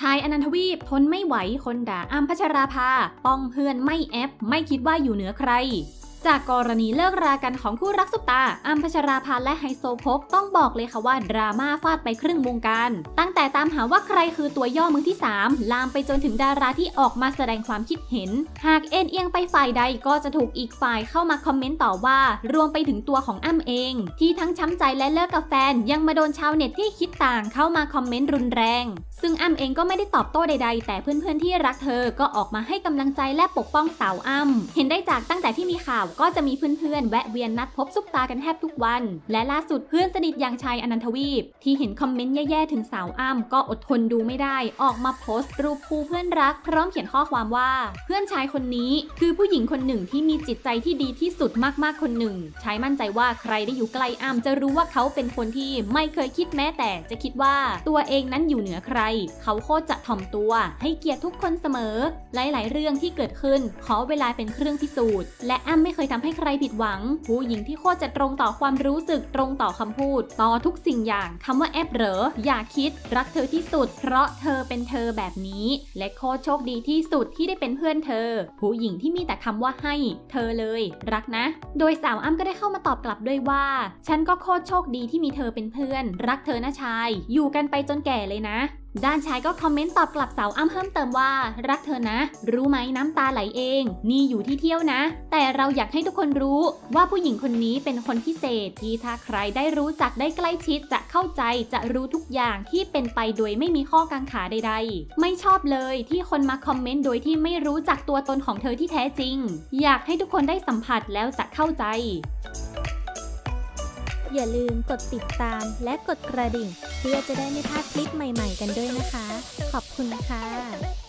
ายอนันทวีปทนไม่ไหวคนด่าอ้ำพัชราภาป้องเพื่อนไม่แอปไม่คิดว่าอยู่เหนือใครจากกรณีเลิกรากันของคู่รักซุปตาอ้ำพัชราภาและไฮโซโพกต้องบอกเลยค่ะว่าดราม่าฟาดไปครึ่งวงการตั้งแต่ตามหาว่าใครคือตัวย่อมือที่3ลามไปจนถึงดาราที่ออกมาแสดงความคิดเห็นหากเอ็นเอียงไปฝ่ายใดก็จะถูกอีกฝ่ายเข้ามาคอมเมนต์ต่อว่ารวมไปถึงตัวของอ้ำเองที่ทั้งช้ำใจและเลิกกับแฟนยังมาโดนชาวเน็ตที่คิดต่างเข้ามาคอมเมนต์รุนแรงซึ่งอ้ำเองก็ไม่ได้ตอบโต้ใดๆแต่เพื่อนๆที่รักเธอก็ออกมาให้กำลังใจและปกป้องสาวอ้ำเห็นได้จากตั้งแต่ที่มีข่าวก็จะมีเพื่อนๆแวะเวียนนัดพบซุปตากันแทบทุกวันและล่าสุดเพื่อนสนิทอย่างชายอนันทวีปที่เห็นคอมเมนต์แย่ๆถึงสาวอ้ำก็อดทนดูไม่ได้ออกมาโพสต์รูปคู่เพื่อนรักพร้อมเขียนข้อความว่าเพื่อนชายคนนี้คือผู้หญิงคนหนึ่งที่มีจิตใจที่ดีที่สุดมากๆคนหนึ่งชายมั่นใจว่าใครได้อยู่ใกล้อ้ำจะรู้ว่าเขาเป็นคนที่ไม่เคยคิดแม้แต่จะคิดว่าตัวเองนั้นอยู่เหนือใครเขาโคตรจะถ่อมตัวให้เกียรติทุกคนเสมอหลายๆเรื่องที่เกิดขึ้นขอเวลาเป็นเครื่องพิสูจน์และอ้ำไม่เคยทำให้ใครผิดหวังผู้หญิงที่โคตรจะตรงต่อความรู้สึกตรงต่อคำพูดต่อทุกสิ่งอย่างคำว่าแอปเหรออย่าคิดรักเธอที่สุดเพราะเธอเป็นเธอแบบนี้และโคตรโชคดีที่สุดที่ได้เป็นเพื่อนเธอผู้หญิงที่มีแต่คำว่าให้เธอเลยรักนะโดยสาวอ้ำก็ได้เข้ามาตอบกลับด้วยว่าฉันก็โคตรโชคดีที่มีเธอเป็นเพื่อนรักเธอนะชายอยู่กันไปจนแก่เลยนะด้านชายก็คอมเมนต์ตอบกลับสาวอ้ำเพิ่มเติมว่ารักเธอนะรู้ไหมน้ำตาไหลเองนี่อยู่ที่เที่ยวนะแต่เราอยากให้ทุกคนรู้ว่าผู้หญิงคนนี้เป็นคนพิเศษที่ถ้าใครได้รู้จักได้ใกล้ชิดจะเข้าใจจะรู้ทุกอย่างที่เป็นไปโดยไม่มีข้อกังขาใดๆไม่ชอบเลยที่คนมาคอมเมนต์โดยที่ไม่รู้จักตัวตนของเธอที่แท้จริงอยากให้ทุกคนได้สัมผัสแล้วจะเข้าใจอย่าลืมกดติดตามและกดกระดิ่งเพื่อจะได้ไม่พลาดคลิปใหม่ๆกันด้วยนะคะขอบคุณค่ะ